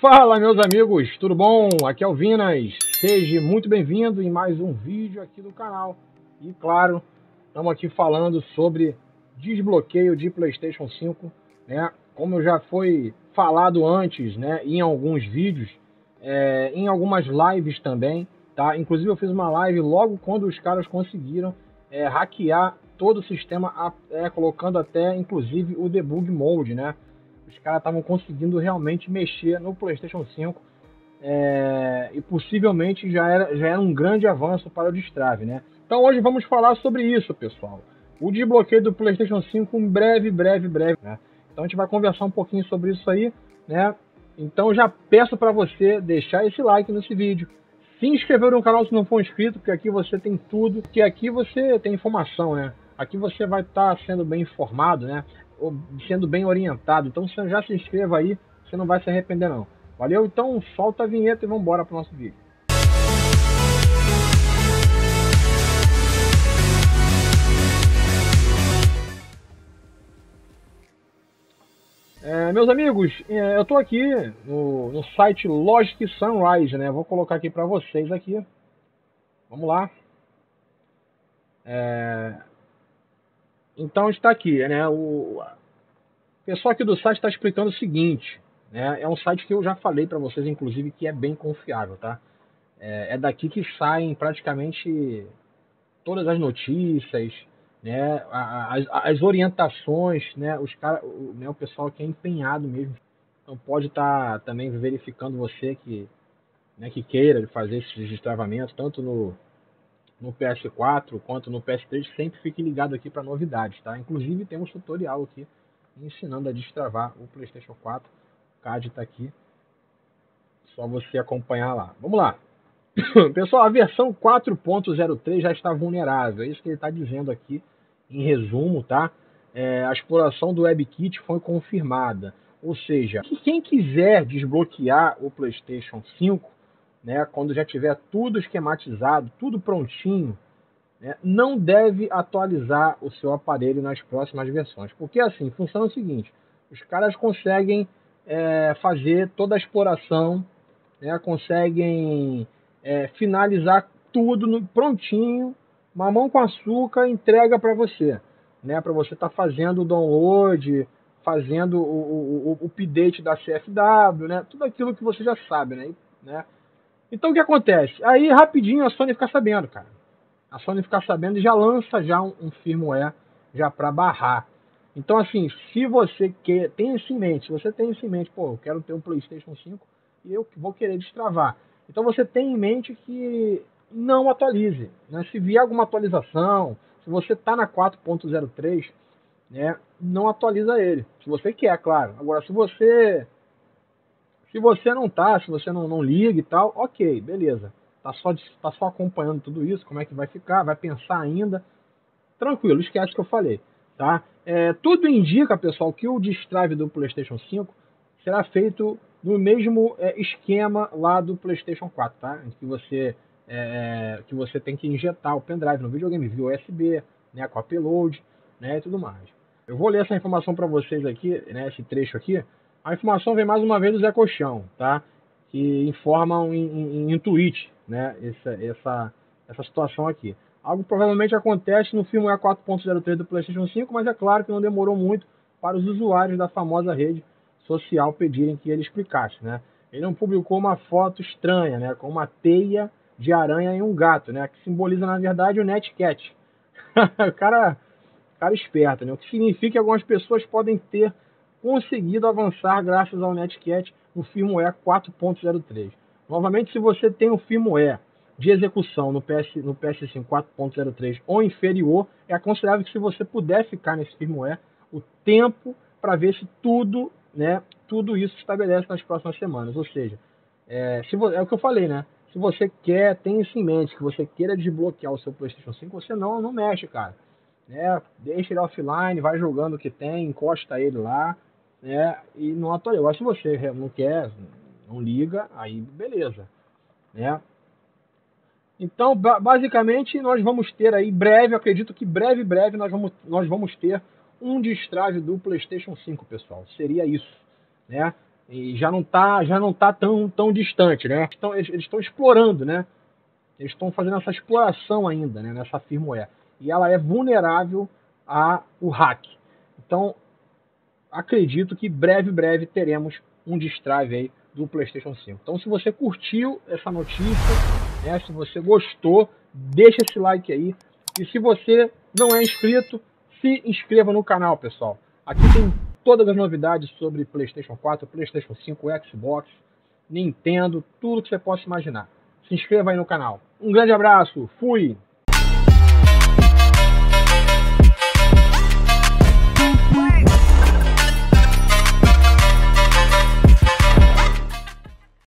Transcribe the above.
Fala, meus amigos, tudo bom? Aqui é o Vinas, seja muito bem-vindo em mais um vídeo aqui do canal. E claro, estamos aqui falando sobre desbloqueio de PlayStation 5, né? Como já foi falado antes, né, em alguns vídeos, em algumas lives também, tá? Inclusive eu fiz uma live logo quando os caras conseguiram hackear todo o sistema, colocando até inclusive o debug mode, né? Os caras estavam conseguindo realmente mexer no PlayStation 5 e possivelmente já era um grande avanço para o destrave, né? Então hoje vamos falar sobre isso, pessoal. O desbloqueio do PlayStation 5 em breve, né? Então a gente vai conversar um pouquinho sobre isso aí, né? Então já peço para você deixar esse like nesse vídeo, se inscrever no canal se não for inscrito, porque aqui você tem tudo, porque aqui você tem informação, né? Aqui você vai estar sendo bem informado, né? Sendo bem orientado. Então você já se inscreva aí, você não vai se arrepender não. Valeu? Então solta a vinheta e vamos embora para o nosso vídeo. Meus amigos, eu estou aqui no site Logic Sunrise, né? Vou colocar aqui para vocês aqui. Vamos lá. Então está aqui, né? O pessoal aqui do site está explicando o seguinte, né? É um site que eu já falei para vocês, inclusive, que é bem confiável, tá? É daqui que saem praticamente todas as notícias, né? As orientações, né? O pessoal que é empenhado mesmo. Então pode estar também verificando você que queira fazer esses destravamentos, tanto no PS4 quanto no PS3, sempre fique ligado aqui para novidades, tá? Inclusive tem um tutorial aqui ensinando a destravar o PlayStation 4. O card está aqui, só você acompanhar lá. Vamos lá. Pessoal, a versão 4.03 já está vulnerável, é isso que ele está dizendo aqui em resumo, tá? A exploração do WebKit foi confirmada, ou seja, quem quiser desbloquear o PlayStation 5, né, quando já tiver tudo esquematizado, tudo prontinho, né, não deve atualizar o seu aparelho nas próximas versões, porque assim, funciona o seguinte, os caras conseguem fazer toda a exploração, né, conseguem finalizar tudo prontinho, mamão com açúcar, entrega para você, né, para você estar fazendo o download, fazendo o update da CFW, né, tudo aquilo que você já sabe, né? Então o que acontece? Aí rapidinho a Sony fica sabendo, cara. A Sony fica sabendo e já lança já um firmware já para barrar. Então assim, se você tem isso em mente, se você tem isso em mente, pô, eu quero ter um PlayStation 5 e eu vou querer destravar. Então você tem em mente que não atualize, né? Se vier alguma atualização, se você está na 4.03, né, não atualiza ele. Se você quer, claro. Agora, se você não tá, se você não liga e tal, ok, beleza. Tá só acompanhando tudo isso, como é que vai ficar, vai pensar ainda. Tranquilo, esquece o que eu falei, tá? Tudo indica, pessoal, que o destrave do PlayStation 5 será feito no mesmo esquema lá do PlayStation 4, tá? Em que você tem que injetar o pendrive no videogame via USB, né, com upload, né, e tudo mais. Eu vou ler essa informação para vocês aqui, né, esse trecho aqui. A informação vem mais uma vez do Zé Colchão, tá? Que informam em tweet, né, essa situação aqui. Algo provavelmente acontece no firmware 4.03 do PlayStation 5, mas é claro que não demorou muito para os usuários da famosa rede social pedirem que ele explicasse, né? Ele não publicou uma foto estranha, né, com uma teia de aranha e um gato, né, que simboliza na verdade o Netcat. O cara esperto, né? O que significa que algumas pessoas podem ter conseguido avançar graças ao Netcat no firmware 4.03. Novamente, se você tem um firmware de execução no PS5 4.03 ou inferior, é aconselhável que se você puder ficar nesse firmware o tempo para ver se tudo, né, tudo isso se estabelece nas próximas semanas. Ou seja, é o que eu falei, né? Se você tem isso em mente, que você queira desbloquear o seu PlayStation 5, você não mexe, cara. Deixa ele offline, vai jogando o que tem, encosta ele lá, né, e não atualiza. Agora, se você não quer, não liga, aí beleza, né? Então, basicamente, nós vamos ter aí breve, acredito que breve, nós vamos ter um destrave do PlayStation 5, pessoal. Seria isso, né? E já não tá tão distante, né? Eles estão explorando, né? Eles estão fazendo essa exploração ainda, né, nessa firmware. E ela é vulnerável ao hack. Então, acredito que breve teremos um destrave aí do PlayStation 5. Então, se você curtiu essa notícia, né, se você gostou, deixa esse like aí. E se você não é inscrito, se inscreva no canal, pessoal. Aqui tem todas as novidades sobre PlayStation 4, PlayStation 5, Xbox, Nintendo, tudo que você possa imaginar. Se inscreva aí no canal. Um grande abraço, fui!